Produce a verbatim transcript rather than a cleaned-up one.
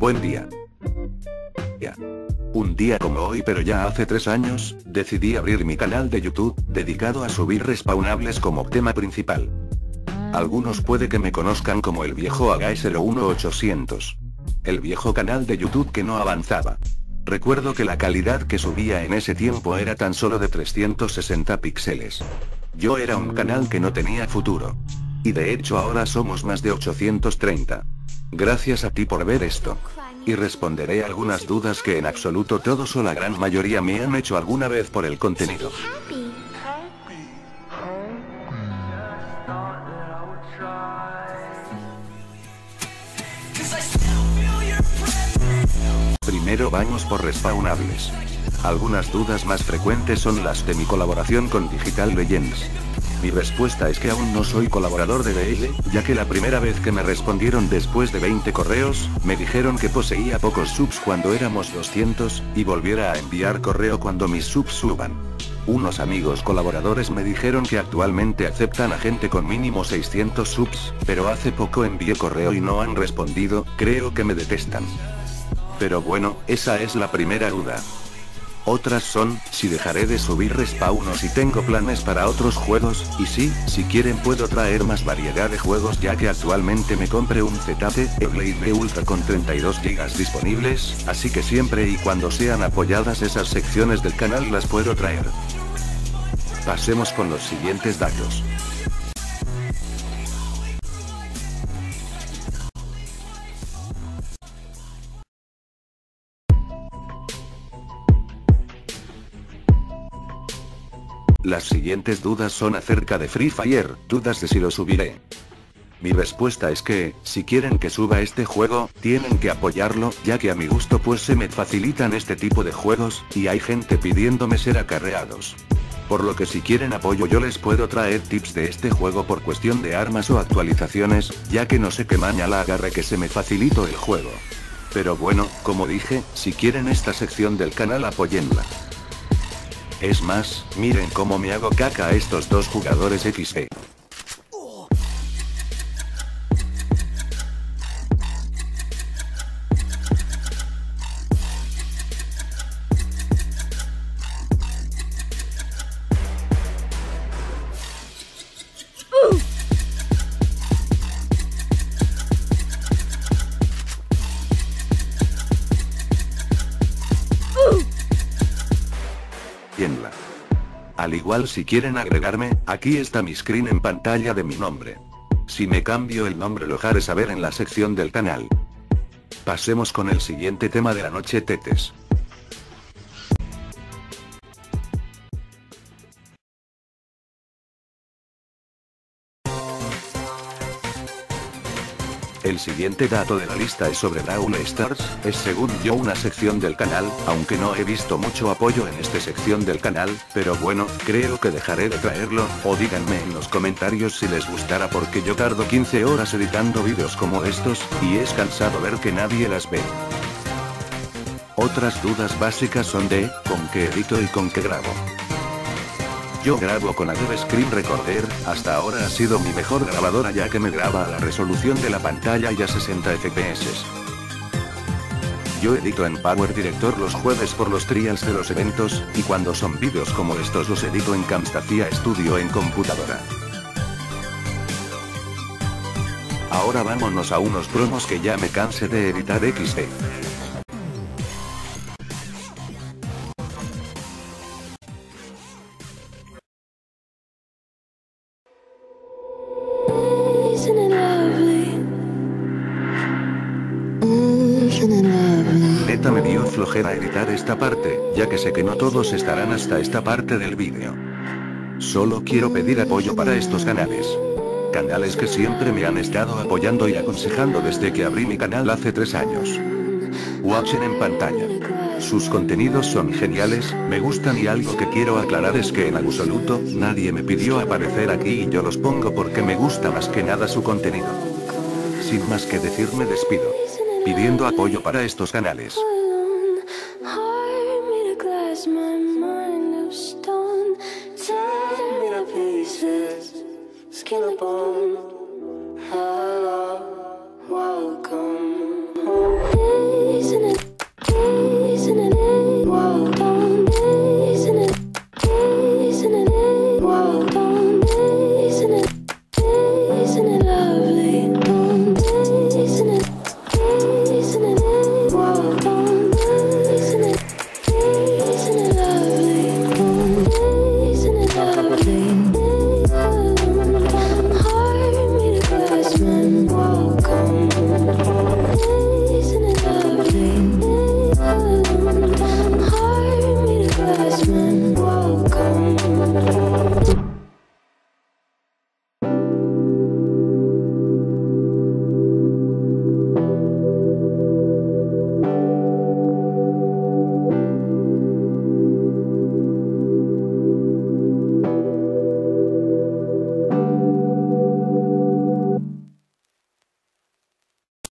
Buen día. Ya. Un día como hoy, pero ya hace tres años, decidí abrir mi canal de YouTube, dedicado a subir respawnables como tema principal. Algunos puede que me conozcan como el viejo Agai cero uno ochocientos. El viejo canal de YouTube que no avanzaba. Recuerdo que la calidad que subía en ese tiempo era tan solo de trescientos sesenta píxeles. Yo era un canal que no tenía futuro. Y de hecho ahora somos más de ochocientos treinta. Gracias a ti por ver esto. Y responderé algunas dudas que en absoluto todos o la gran mayoría me han hecho alguna vez por el contenido. Primero vamos por respawnables. Algunas dudas más frecuentes son las de mi colaboración con Digital Legends. Mi respuesta es que aún no soy colaborador de D L, ya que la primera vez que me respondieron después de veinte correos, me dijeron que poseía pocos subs cuando éramos doscientos, y volviera a enviar correo cuando mis subs suban. Unos amigos colaboradores me dijeron que actualmente aceptan a gente con mínimo seiscientos subs, pero hace poco envié correo y no han respondido, creo que me detestan. Pero bueno, esa es la primera duda. Otras son, si dejaré de subir respawn o si tengo planes para otros juegos, y sí, si quieren puedo traer más variedad de juegos ya que actualmente me compré un Z T E Blade Ultra con treinta y dos gigas disponibles, así que siempre y cuando sean apoyadas esas secciones del canal las puedo traer. Pasemos con los siguientes datos. Las siguientes dudas son acerca de Free Fire, dudas de si lo subiré. Mi respuesta es que, si quieren que suba este juego, tienen que apoyarlo, ya que a mi gusto pues se me facilitan este tipo de juegos, y hay gente pidiéndome ser acarreados. Por lo que si quieren apoyo yo les puedo traer tips de este juego por cuestión de armas o actualizaciones, ya que no sé qué maña la agarre que se me facilitó el juego. Pero bueno, como dije, si quieren esta sección del canal apóyenla. Es más, miren cómo me hago caca a estos dos jugadores equis de. Al igual si quieren agregarme, aquí está mi screen en pantalla de mi nombre. Si me cambio el nombre lo haré saber en la sección del canal. Pasemos con el siguiente tema de la noche, tetes. El siguiente dato de la lista es sobre Brawl Stars, es según yo una sección del canal, aunque no he visto mucho apoyo en esta sección del canal, pero bueno, creo que dejaré de traerlo, o díganme en los comentarios si les gustará porque yo tardo quince horas editando vídeos como estos, y es cansado ver que nadie las ve. Otras dudas básicas son de, ¿con qué edito y con qué grabo? Yo grabo con Adobe Screen Recorder, hasta ahora ha sido mi mejor grabadora ya que me graba a la resolución de la pantalla y a sesenta F P S. Yo edito en Power Director los jueves por los trials de los eventos, y cuando son vídeos como estos los edito en Camtasia Studio en computadora. Ahora vámonos a unos promos que ya me cansé de editar equis de. Neta me dio flojera editar esta parte, ya que sé que no todos estarán hasta esta parte del vídeo. Solo quiero pedir apoyo para estos canales. Canales que siempre me han estado apoyando y aconsejando desde que abrí mi canal hace tres años. Watchen en pantalla. Sus contenidos son geniales, me gustan y algo que quiero aclarar es que en absoluto, nadie me pidió aparecer aquí y yo los pongo porque me gusta más que nada su contenido. Sin más que decir me despido. Pidiendo apoyo para estos canales. Skin up on